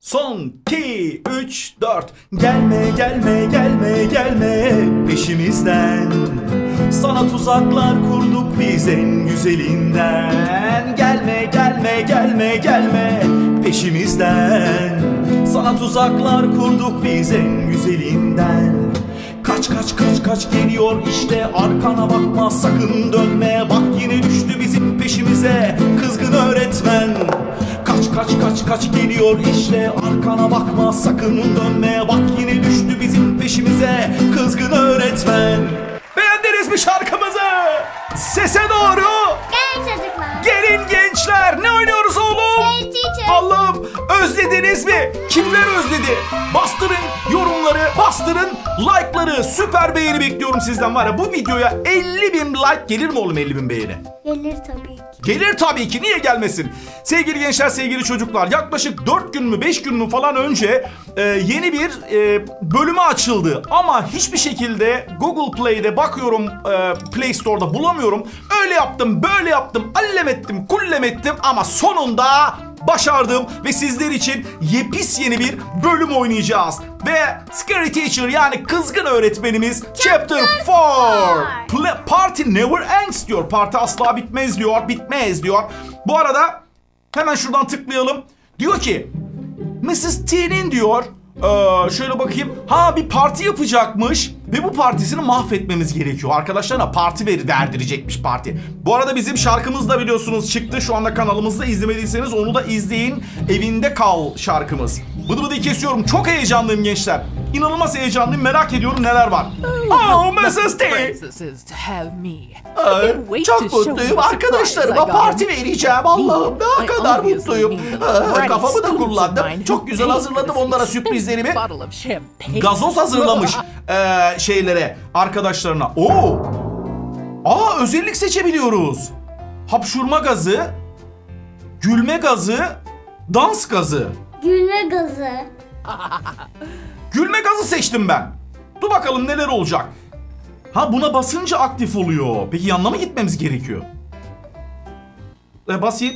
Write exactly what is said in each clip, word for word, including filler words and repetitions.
Son iki, üç, dört. Gelme, gelme, gelme, gelme peşimizden. Sana tuzaklar kurduk biz en güzelinden. Gelme, gelme, gelme, gelme peşimizden. Sana tuzaklar kurduk biz en güzelinden. Kaç kaç kaç kaç geliyor işte, arkana bakma sakın dönme. Bak yine düştü bizim peşimize kızgın öğretmen. Kaç kaç kaç kaç geliyor işte, arkana bakma sakın dönme. Bak yine düştü bizim peşimize kızgın öğretmen. Beğendiniz mi şarkımızı? Sese doğru. Gelin çocuklar. Gelin gençler. Ne oynuyoruz oğlum? Hey teacher. Allah'ım, özlediniz mi? Kimler özledi? Bastırın yorumları, bastırın like'ları. Süper beğeni bekliyorum sizden var ya. Bu videoya elli bin like gelir mi oğlum, elli bin beğeni? Gelir tabii ki. Gelir tabii ki, niye gelmesin? Sevgili gençler, sevgili çocuklar, yaklaşık dört gün mü beş gün mü falan önce e, yeni bir e, bölümü açıldı. Ama hiçbir şekilde Google Play'de bakıyorum, e, Play Store'da bulamıyorum. Öyle yaptım, böyle yaptım, allem ettim, kullem ettim ama sonunda başardım ve sizler için yepis yeni bir bölüm oynayacağız. Ve Scary Teacher yani kızgın öğretmenimiz Chapter dört. Party never ends diyor. Parti asla bitmez diyor. Bitmez diyor. Bu arada hemen şuradan tıklayalım. Diyor ki missus T'nin diyor Ee, şöyle bakayım. Ha, bir parti yapacakmış ve bu partisini mahvetmemiz gerekiyor. Arkadaşlarına parti veri verdirecekmiş parti. Bu arada bizim şarkımız da biliyorsunuz çıktı. Şu anda kanalımızda, izlemediyseniz onu da izleyin. Evinde Kal şarkımız. Bıdı bıdı kesiyorum. Çok heyecanlıyım gençler. İnanılmaz heyecanlıyım. Merak ediyorum neler var. Oh, missus T. Ay, çok mutluyum. Arkadaşlarıma parti vereceğim. Allah'ım ne kadar mutluyum. Aa, kafamı da kullandım. Çok güzel hazırladım onlara sürprizlerimi. Gazoz hazırlamış ee, şeylere, arkadaşlarına. Oo. Aa, özellik seçebiliyoruz. Hapşurma gazı, gülme gazı, dans gazı. Gülme gazı. Gülme gazı seçtim ben. Dur bakalım neler olacak. Ha, buna basınca aktif oluyor. Peki yanına mı gitmemiz gerekiyor? E, basayım.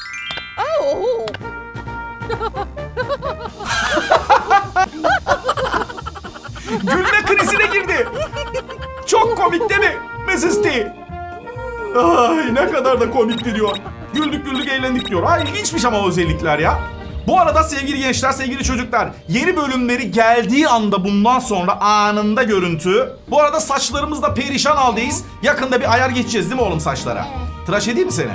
Gülme krizine girdi. Çok komik değil mi missus T? Ay, ne kadar da komikti diyor. Güldük güldük eğlendik diyor. Ay, ilginçmiş ama özellikler ya. Bu arada sevgili gençler, sevgili çocuklar, yeni bölümleri geldiği anda bundan sonra anında görüntü. Bu arada saçlarımızda perişan haldeyiz. Yakında bir ayar geçeceğiz değil mi oğlum saçlara? Tıraş edeyim mi seni?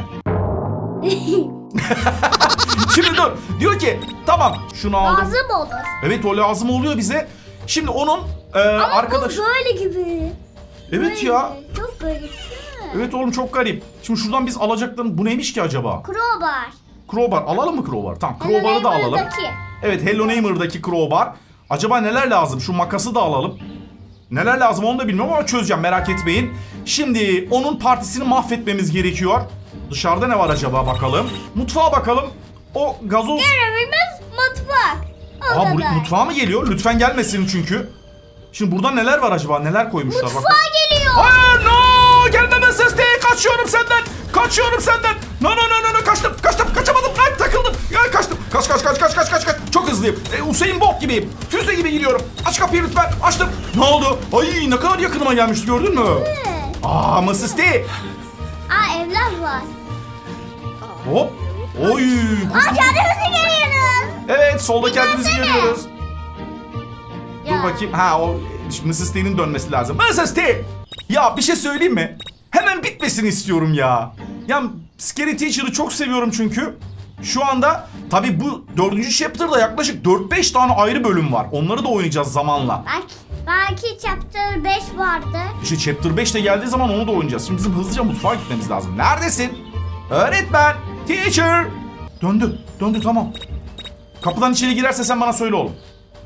Şimdi dur. Diyor ki tamam şunu aldım. Lazım olur. Evet, o lazım oluyor bize. Şimdi onun e, Ama arkadaş... bu böyle gibi. Evet Böyle. ya. Çok garip değil mi? Evet oğlum, çok garip. Şimdi şuradan biz alacaklarımız... Bu neymiş ki acaba? Crowbar. Crowbar. Alalım mı crowbar? Tamam, crowbar'ı da alalım. Evet, Hello Neighbor'daki crowbar. Acaba neler lazım? Şu makası da alalım. Neler lazım onu da bilmiyorum ama çözeceğim, merak etmeyin. Şimdi onun partisini mahvetmemiz gerekiyor. Dışarıda ne var acaba bakalım. Mutfağa bakalım. O gazoz... Görevimiz mutfak. O Aa, kadar. bu mutfağa mı geliyor? Lütfen gelmesin çünkü. Şimdi burada neler var acaba? Neler koymuşlar? Mutfağa Bak. geliyor. Hayır, no! Gelmeme ses değil. Kaçıyorum senden. Kaçıyorum senden. No, no, no, no, no. Kaçtım, kaçtım. Kaçamadım. Ay, takıldım. Ya, kaçtım. Kaç, kaç, kaç, kaç, kaç, kaç, kaç. Çok hızlıyım. E, Usain Bolt gibiyim. Füze gibi gidiyorum. Aç kapıyı lütfen. Açtım. Ne oldu? Ay, ne kadar yakınıma gelmişti, gördün mü? Evet. Aa, missus T. Aa, evler var. Hop. Oy. Aa, kendimizi görüyoruz. Evet, solda kendimizi Gelsene. görüyoruz. Ya. Dur bakayım. Ha, o missus T'nin dönmesi lazım. missus T! Ya bir şey söyleyeyim mi? Hemen bitmesini istiyorum ya. Ya Scary Teacher'ı çok seviyorum çünkü. Şu anda tabii bu dördüncü chapter'da yaklaşık dört beş tane ayrı bölüm var. Onları da oynayacağız zamanla. Belki, belki chapter beş vardı. İşte chapter beş de geldiği zaman onu da oynayacağız. Şimdi bizim hızlıca mutfağa gitmemiz lazım. Neredesin? Öğretmen! Teacher! Döndü. Döndü, tamam. Kapıdan içeri girerse sen bana söyle oğlum.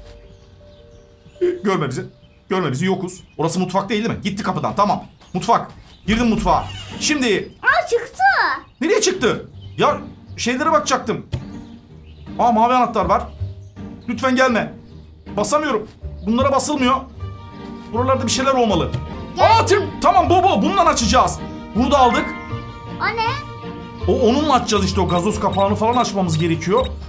Görme bizi. Görme bizi, yokuz. Orası mutfak değil değil mi? Gitti kapıdan, tamam. Mutfak. Girdim mutfağa. Şimdi... Aa, çıktı. Nereye çıktı? Ya şeylere bakacaktım. Aa, mavi anahtar var. Lütfen gelme. Basamıyorum. Bunlara basılmıyor. Buralarda bir şeyler olmalı. Gel. Aa, tır, tamam bu bu. Bundan açacağız. Bunu da aldık. O ne? O onunla açacağız işte, o gazoz kapağını falan açmamız gerekiyor.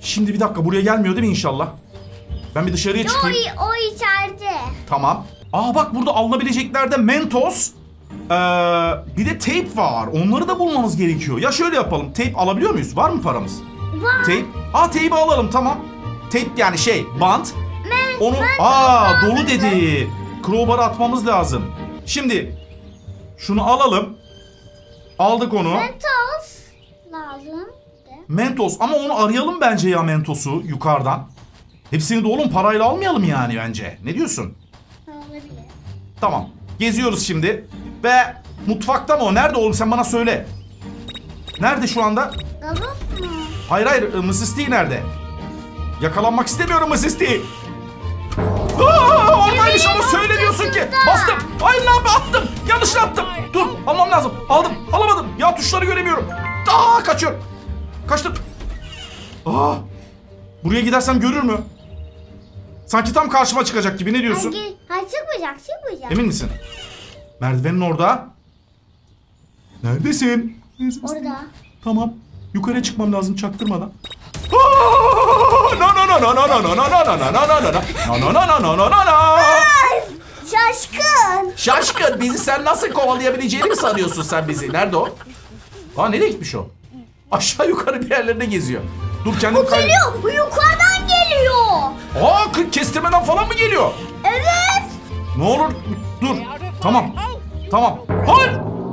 Şimdi bir dakika, buraya gelmiyor değil mi inşallah? Ben bir dışarıya O, çıkayım. o içeride. Tamam. Aa bak, burada alınabileceklerde Mentos, ee, bir de tape var. Onları da bulmamız gerekiyor. Ya şöyle yapalım. Tape alabiliyor muyuz? Var mı paramız? Var. Tape. Aa tape'i alalım, tamam. Tape yani şey, bant. Men, Onu Mentos aa lazım. dolu dedi. Crowbar'ı atmamız lazım. Şimdi şunu alalım. Aldık onu. Mentos lazım. De. Mentos, ama onu arayalım bence ya, Mentos'u yukarıdan. Hepsini de oğlum parayla almayalım yani bence. Ne diyorsun? Olabilir. Tamam. Geziyoruz şimdi. Ve mutfakta mı o? Nerede oğlum, sen bana söyle. Nerede şu anda? Gazoz mu? Hayır hayır, Mısıs T nerede? Yakalanmak istemiyorum Mısıs T. Aa, oradaymış ama söyle diyorsun ki. Bastım. Hayır lan, attım. Yanlış attım. Dur, almam lazım. Aldım, alamadım. Ya tuşları göremiyorum. Aa, kaçıyorum. Kaçtım. Aa, buraya gidersem görür mü? Sanki tam karşıma çıkacak gibi, ne diyorsun? Hangi? Ha, çıkmayacak çıkmayacak. Emin misin? Merdivenin orada. Neredesin? Orada. Tamam. Yukarı çıkmam lazım çaktırmadan. No no no no no no no no no no no no no no no no no no no. Şaşkın. Şaşkın, bizi sen nasıl kovalayabileceğini mi sanıyorsun sen bizi? Nerede o? Aa, nereye gitmiş o? Aşağı yukarı bir yerlerine geziyor. Dur, kendim kay... Geliyor. Bu yukarıdan geliyor. Aa, kırk kestirmeden falan mı geliyor? Evet. Ne olur dur. Tamam. Tamam. Hayır.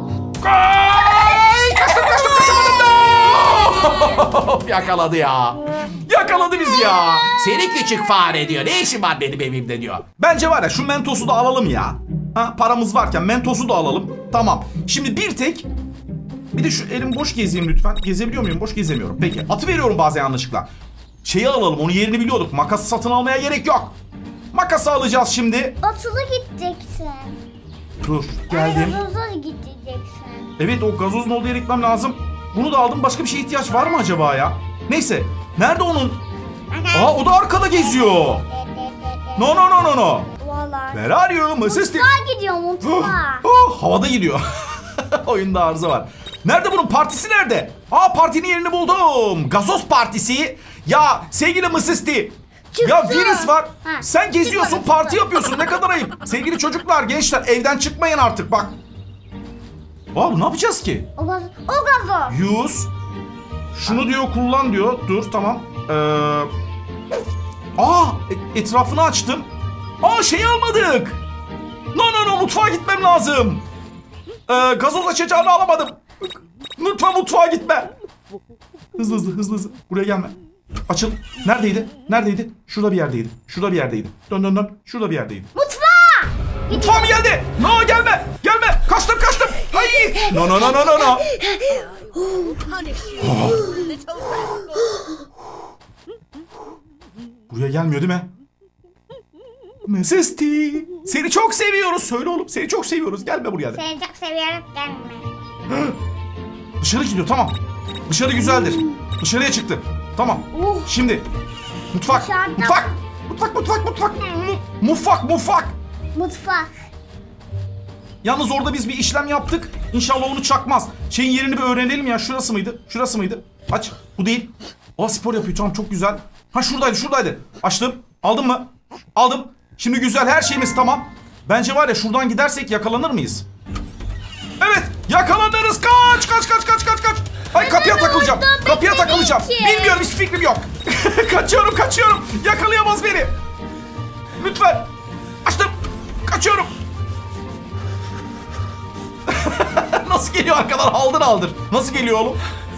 Ay, kaçtım kaçtım kaçamadım da. Yakaladı ya. Yakaladı bizi ya. Seni küçük fare diyor. Ne işin var benim evimde diyor. Bence var ya, şu Mentos'u da alalım ya. Ha, paramız varken Mentos'u da alalım. Tamam. Şimdi bir tek, bir de şu elim boş gezeyim lütfen. Gezebiliyor muyum? Boş gezemiyorum. Peki. Atı veriyorum bazen yanlışlıkla. Şeyi alalım. Onun yerini biliyorduk. Makası satın almaya gerek yok. Makası alacağız şimdi. Batılı gideceksin. Dur. Geldim. Gazoza gideceksin. Evet, o gazozun olduğu yere gitmem lazım. Bunu da aldım. Başka bir şeye ihtiyaç var mı acaba ya? Neyse. Nerede onun? Aa, o da arkada geziyor. No no no no no. Vallahi. Where are you, Mısıs T? Mutfağa gidiyor mutfağa. Oh, havada gidiyor. Oyunda arıza var. Nerede bunun partisi nerede? Aa, partinin yerini buldum. Gazoz partisi. Ya sevgili Mısıs T. Ya virüs var. Ha, Sen geziyorsun, çıkmadı, parti çıkmadı. yapıyorsun. Ne kadar ayıp. Sevgili çocuklar, gençler, evden çıkmayın artık bak. Abi ne yapacağız ki? O gazoz. O gazoz. Use. Şunu diyor, kullan diyor. Dur, tamam. Ee, aa, e- etrafını açtım. Aa, şeyi almadık. No no no, mutfağa gitmem lazım. Ee, gazoz açacağını alamadım. Lütfen mutfağa gitme. Hızlı hızlı hızlı hızlı. Buraya gelme. Açıl. Neredeydi? Neredeydi? Şurada bir yerdeydi. Şurada bir yerdeydi. Dön dön dön. Şurada bir yerdeydi. Mutfağa. Mutfağa mı geldi? No, gelme. Gelme. Kaçtım kaçtım. Hayır. No no no no no no. Buraya gelmiyor değil mi? Mısıs T. Seni çok seviyoruz. Söyle oğlum. Seni çok seviyoruz. Gelme buraya de. Seni çok seviyorum, gelme. Dışarı gidiyor, tamam. Dışarı güzeldir. Dışarıya çıktı. Tamam. Oh. Şimdi mutfak. Dışarıda. Mutfak. Mutfak mutfak mutfak. Mu- Mutfak mutfak. Mutfak. Yalnız orada biz bir işlem yaptık. İnşallah onu çakmaz. Şeyin yerini bir öğrenelim ya. Şurası mıydı? Şurası mıydı? Aç. Bu değil. Aa, spor yapıyor. Tamam, çok güzel. Ha, şuradaydı şuradaydı. Açtım. Aldın mı? Aldım. Şimdi güzel, her şeyimiz tamam. Bence var ya, şuradan gidersek yakalanır mıyız? Evet, yakalanırız. Kaç kaç kaç kaç kaç kaç. Ay, kapıya takılacağım. Kapıya takılacağım. Bilmiyorum, hiç fikrim yok. Kaçıyorum kaçıyorum. Yakalayamaz beni. Lütfen. Açtım. Kaçıyorum. Nasıl geliyor arkadan, aldır aldır. Nasıl geliyor oğlum?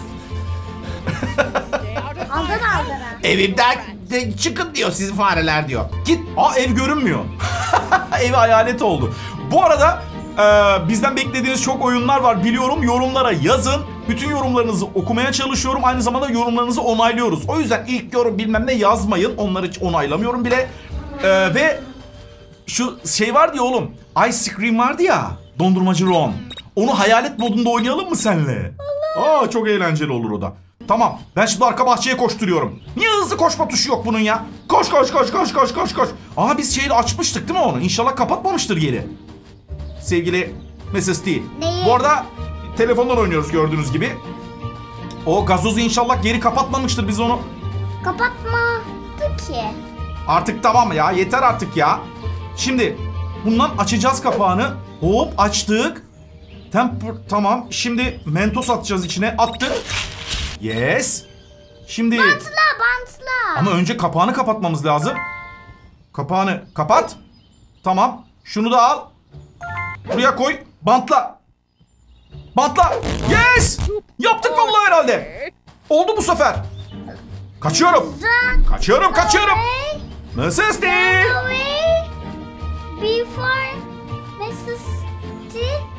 Aldın aldın. Evimden de çıkın diyor, sizin fareler diyor. Git. Aa, ev görünmüyor. Ev hayalet oldu. Bu arada e, bizden beklediğiniz çok oyunlar var biliyorum. Yorumlara yazın. Bütün yorumlarınızı okumaya çalışıyorum. Aynı zamanda yorumlarınızı onaylıyoruz. O yüzden ilk yorum bilmem ne yazmayın. Onları hiç onaylamıyorum bile. E, ve şu şey vardı ya oğlum. Ice Cream vardı ya. Dondurmacı Ron. Onu hayalet modunda oynayalım mı senle? Aa, çok eğlenceli olur o da. Tamam, ben şimdi arka bahçeye koşturuyorum. Niye hızlı koşma tuşu yok bunun ya? Koş koş koş koş koş koş koş. Aa, biz şeyi açmıştık değil mi onu? İnşallah kapatmamıştır geri. Sevgili Mısıs T. Neyi? Bu arada telefondan oynuyoruz gördüğünüz gibi. O gazozu inşallah geri kapatmamıştır, biz onu Kapatmadı ki. Artık tamam ya, yeter artık ya. Şimdi bundan açacağız kapağını. Hop açtık. Temper, tamam. Şimdi mentos atacağız içine. Attık. Yes. Şimdi... Bantla bantla. Ama önce kapağını kapatmamız lazım. Kapağını kapat. Tamam. Şunu da al. Buraya koy. Bantla. Bantla. Yes. Yaptık vallahi herhalde. Oldu bu sefer. Kaçıyorum. Kaçıyorum kaçıyorum. Missus T. Away before Missus T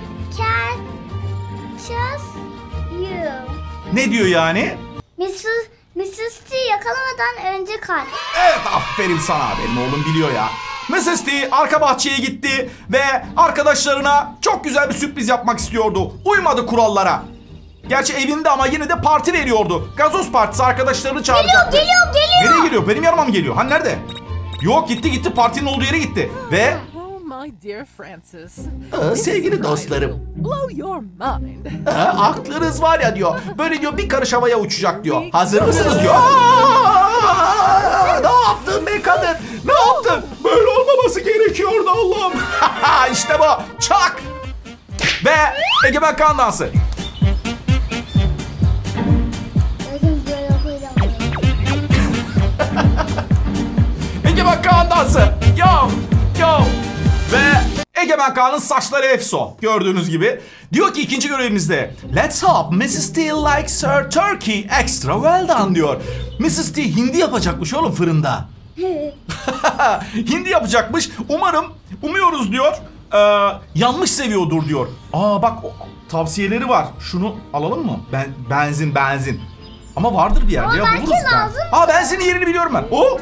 catches you. Ne diyor yani? Missus Missus T yakalamadan önce kaç. Evet, aferin sana, benim oğlum biliyor ya. Missus T arka bahçeye gitti ve arkadaşlarına çok güzel bir sürpriz yapmak istiyordu. Uymadı kurallara. Gerçi evinde ama yine de parti veriyordu. Gazoz partisi, arkadaşlarını çağıracaktı. Geliyor geliyor geliyor. Nereye geliyor? Benim yanıma mı geliyor? Hani nerede? Yok, gitti gitti, partinin olduğu yere gitti. Ve... Oh my dear Francis. Aa, sevgili dostlarım. Blow your mind. Ha, aklınız var ya diyor. Böyle diyor bir karış havaya uçacak diyor. Hazır mısınız diyor. Aa, ne yaptın be kadın? Ne yaptın? Böyle olmaması gerekiyordu Allah'ım. İşte bu. Çak. Ve Egemen Kaan dansı. Egemen Kaan dansı. Yo, yo. Ve Egemen Kaan'ın saçları efso. Gördüğünüz gibi. Diyor ki ikinci görevimizde. Let's hope Missus T likes her turkey extra well done diyor. Missus T hindi yapacakmış oğlum fırında. Hindi yapacakmış. Umarım, umuyoruz diyor. Ee, yanlış seviyordur diyor. Aa bak, o, tavsiyeleri var. Şunu alalım mı? Ben, benzin benzin. Ama vardır bir yerde. Ama Ya, belki buluruz ben. lazım. Aa, benzinin yerini biliyorum ben. Oh!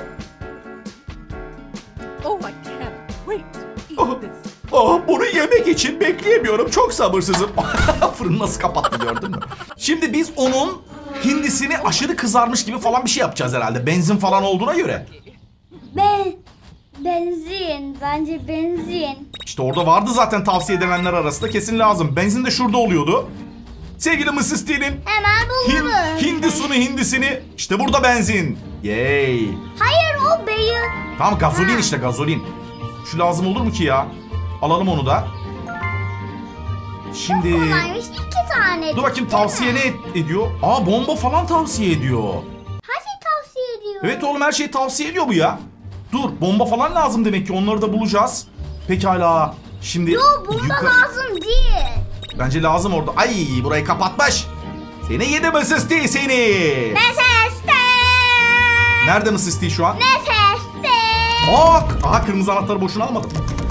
Oh, I can't wait to Oh. eat this. Oh, bunu yemek için bekleyemiyorum. Çok sabırsızım. Fırını nasıl kapattı, gördün mü? Şimdi biz onun hindisini aşırı kızarmış gibi falan bir şey yapacağız herhalde. Benzin falan olduğuna göre. Ben benzin bence benzin. İşte orada vardı zaten tavsiye edilenler arasında. Kesin lazım. Benzin de şurada oluyordu. Sevgili Missus T'nin Hemen hin, buluruz. hindisini hindisini işte burada benzin. Yay. Hayır o beyin. Tamam, gazolin işte, gazolin. Şu lazım olur mu ki ya? Alalım onu da. Şimdi... Kolaymış iki tane. Dur bakayım, tavsiye ne et- ediyor? Aa, bomba falan tavsiye ediyor. Her şey tavsiye ediyor. Evet oğlum, her şeyi tavsiye ediyor bu ya. Dur, bomba falan lazım demek ki, onları da bulacağız. Pekala. Şimdi... Yo bunda yuka- lazım değil. Bence lazım orada. Ay, burayı kapatmış. Seni yedi Missus T seni. Nefeste. Nerede Missus T şu an? Nefeste. Aa, aha, kırmızı anahtarı boşuna almadım.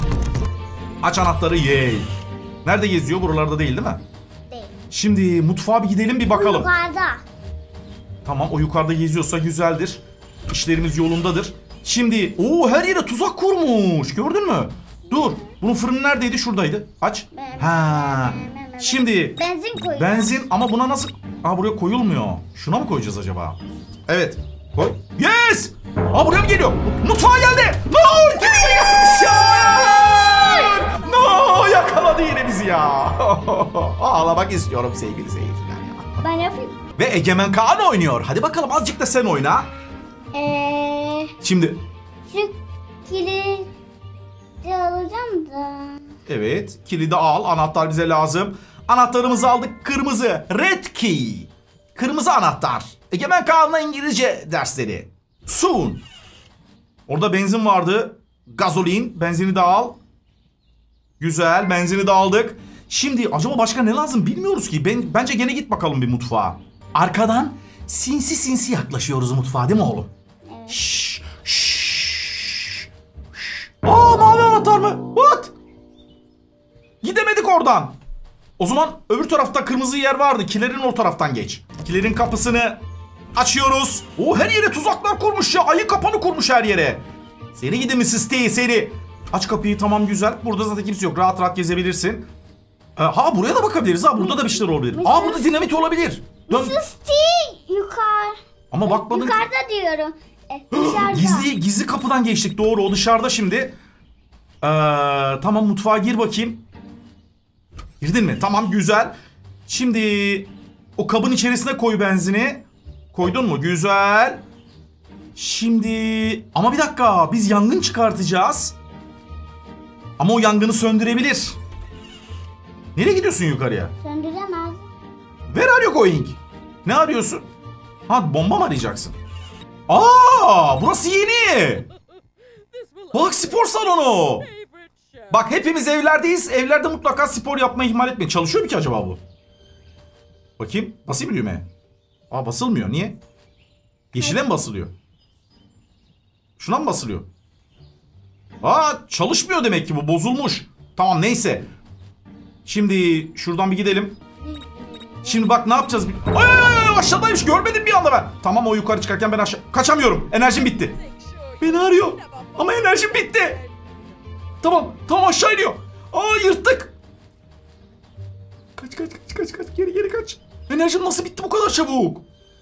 Aç anahtarı, yey. Nerede geziyor? Buralarda değil değil mi? Değil. Şimdi mutfağa bir gidelim, bir bakalım. Yukarıda. Tamam, o yukarıda geziyorsa güzeldir. İşlerimiz yolundadır. Şimdi o her yere tuzak kurmuş. Gördün mü? Dur. Bunun fırını neredeydi? Şuradaydı. Aç. Ha. Şimdi Benzin koyuyor. benzin, ama buna nasıl... Aa, buraya koyulmuyor. Şuna mı koyacağız acaba? Evet. Koy. Yes! Aa, buraya mı geliyor? Mutfağa geldi. No! Dibine gelmiş ya! No! Yakaladı yine bizi ya. Ağlamak istiyorum sevgili seyirciler ya. Ben yapayım. Ve Egemen Kaan oynuyor. Hadi bakalım, azıcık da sen oyna. Eee... Şimdi Şu kilidi alacağım da. evet, kilidi al. Anahtar bize lazım. Anahtarımızı aldık. Kırmızı. Red key. Kırmızı anahtar. Egemen Kaan'la İngilizce dersleri. Soon. Orada benzin vardı. Gazolin. Benzini de al. Güzel. Benzini de aldık. Şimdi acaba başka ne lazım bilmiyoruz ki. Ben, bence gene git bakalım bir mutfağa. Arkadan sinsi sinsi yaklaşıyoruz mutfağa, değil mi oğlum? Evet. Şşş. Şşş. Aa, mavi anahtar mı? What? Gidemedik oradan. O zaman öbür tarafta kırmızı yer vardı. Kilerin o taraftan geç. Kilerin kapısını açıyoruz. O her yere tuzaklar kurmuş ya. Ayı kapanı kurmuş her yere. Seni gidi Missus T seni. Aç kapıyı, tamam güzel. Burada zaten kimse yok. Rahat rahat gezebilirsin. Ee, ha, buraya da bakabiliriz ha. Burada da bir şeyler olabilir. Aa, burada dinamit olabilir. Dön. Missus T yukarı. Ama bakmadın. Yukarıda diyorum. E, dışarıda. Gizli gizli kapıdan geçtik, doğru, o dışarıda şimdi. Ee, tamam, mutfağa gir bakayım. Girdin mi? Tamam, güzel. Şimdi o kabın içerisine koy benzini. Koydun mu? Güzel. Şimdi ama bir dakika, biz yangın çıkartacağız. Ama o yangını söndürebilir. Nereye gidiyorsun yukarıya? Söndüremez. Where are you going? Ne arıyorsun? Ha, bomba mı arayacaksın? Aa, burası yeni. Bak, spor salonu. Bak, hepimiz evlerdeyiz. Evlerde mutlaka spor yapmayı ihmal etmeyin. Çalışıyor mu ki acaba bu? Bakayım. Basayım mı düğmeye? Aa, basılmıyor. Niye? Yeşile mi basılıyor? Şuna mı basılıyor? Aa, çalışmıyor demek ki bu. Bozulmuş. Tamam, neyse. Şimdi şuradan bir gidelim. Şimdi bak ne yapacağız? Ay ay ay, aşağıdaymış. Görmedim bir anda ben. Tamam, o yukarı çıkarken ben aşağı... Kaçamıyorum. Enerjim bitti. Beni arıyor. Ama enerjim bitti. Tamam. Tamam, aşağı iniyor. Aa, yırttık. Kaç kaç kaç kaç kaç. Geri geri kaç. Enerjim nasıl bitti bu kadar çabuk?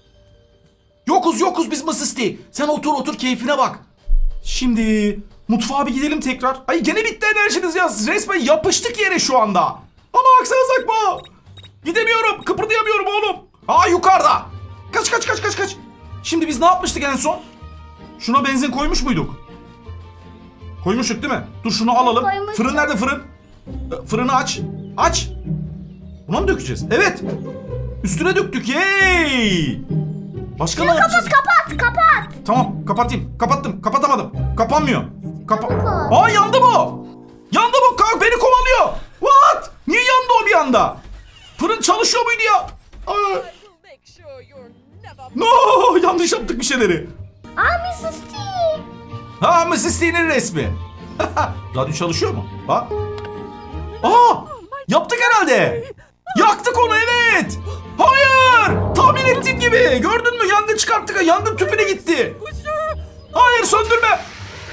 Yokuz yokuz biz Masisti. Sen otur otur, keyfine bak. Şimdi mutfağa bir gidelim tekrar. Ay, gene bitti enerjiniz ya. Resmen yapıştık yere şu anda. Ama baksanıza bak. Gidemiyorum. Kıpırdayamıyorum oğlum. Aa, yukarıda. Kaç kaç kaç kaç kaç. Şimdi biz ne yapmıştık en son? Şuna benzin koymuş muyduk? Koymuştuk değil mi? Dur şunu alalım. Koymuştuk. Fırın nerede, fırın? Ee, Fırını aç. Aç. Buna mı dökeceğiz? Evet. Üstüne döktük. Yey. Başka ne yapacağız? Kapat kapat. Tamam, kapatayım. Kapattım. Kapatamadım. Kapanmıyor. Kapa Çabuk ol. Aa, yandı bu. Yandı bu. Kalk, beni kovalıyor. What? Niye yandı o bir anda? Fırın çalışıyor muydu ya? Aa. Make sure you're never No, yanlış yaptık bir şeyleri. Aa, missus T. Ha, missus T'nin resmi. Radyo çalışıyor mu? Ha? Aa, yaptık herhalde. Yaktık onu, evet. Hayır, tahmin ettiğim gibi. Gördün mü? Yangın çıkarttık. Yangın tüpüne gitti. Hayır, söndürme.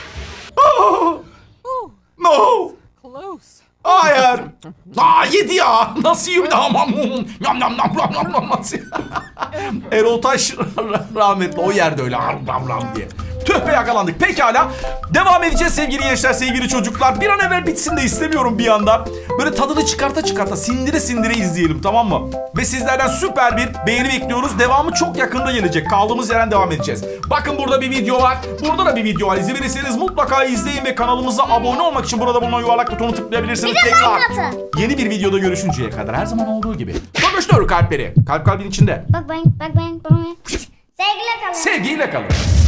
Oh, Oh, no. close. Hayır. Aa, yedi ya. Nasıl yedi ama? Yam yam yam yam yam yam. Nasıl? Erol Taş rahmetli o yerde öyle ram ram ram diye. Tüh be, yakalandık. Pekala. Devam edeceğiz sevgili gençler, sevgili çocuklar. Bir an evvel bitsin de istemiyorum bir anda. Böyle tadını çıkarta çıkarta, sindire sindire izleyelim, tamam mı? Ve sizlerden süper bir beğeni bekliyoruz. Devamı çok yakında gelecek. Kaldığımız yerden devam edeceğiz. Bakın, burada bir video var. Burada da bir video var. İzlemediyseniz mutlaka izleyin ve kanalımıza abone olmak için burada bulunan yuvarlak butonu tıklayabilirsiniz. Bir de Tekrar like atın. yeni bir videoda görüşünceye kadar her zaman olduğu gibi. Konuştur kalpleri. Kalp kalbin içinde. Bak ben bak ben bak ben. Sevgiyle kalın. Sevgiyle kalın.